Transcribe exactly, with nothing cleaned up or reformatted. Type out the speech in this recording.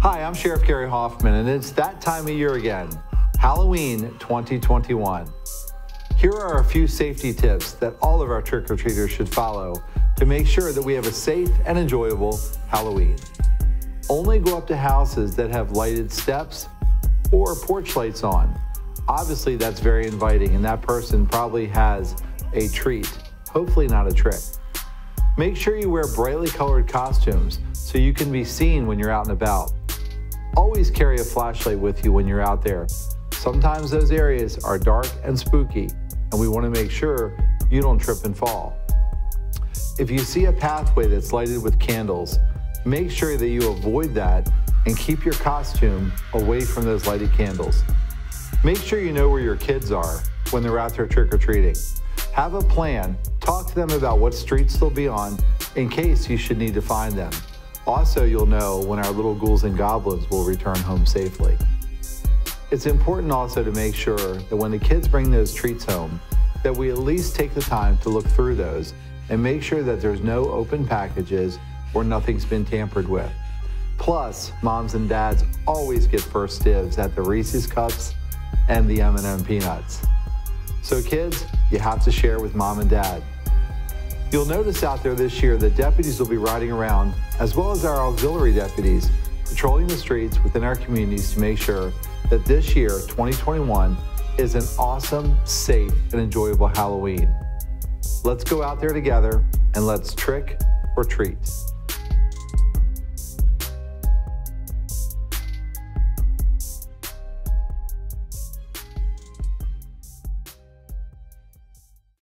Hi, I'm Sheriff Gary Hoffman, and it's that time of year again, Halloween twenty twenty-one. Here are a few safety tips that all of our trick-or-treaters should follow to make sure that we have a safe and enjoyable Halloween. Only go up to houses that have lighted steps or porch lights on. Obviously, that's very inviting, and that person probably has a treat, hopefully not a trick. Make sure you wear brightly colored costumes so you can be seen when you're out and about. Always carry a flashlight with you when you're out there. Sometimes those areas are dark and spooky, and we want to make sure you don't trip and fall. If you see a pathway that's lighted with candles, make sure that you avoid that and keep your costume away from those lighted candles. Make sure you know where your kids are when they're out there trick-or-treating. Have a plan. Talk to them about what streets they'll be on in case you should need to find them. Also, you'll know when our little ghouls and goblins will return home safely. It's important also to make sure that when the kids bring those treats home, that we at least take the time to look through those and make sure that there's no open packages or nothing's been tampered with. Plus, moms and dads always get first dibs at the Reese's Cups and the M and M Peanuts. So kids, you have to share with mom and dad. You'll notice out there this year that deputies will be riding around, as well as our auxiliary deputies, patrolling the streets within our communities to make sure that this year, twenty twenty-one, is an awesome, safe, and enjoyable Halloween. Let's go out there together and let's trick or treat.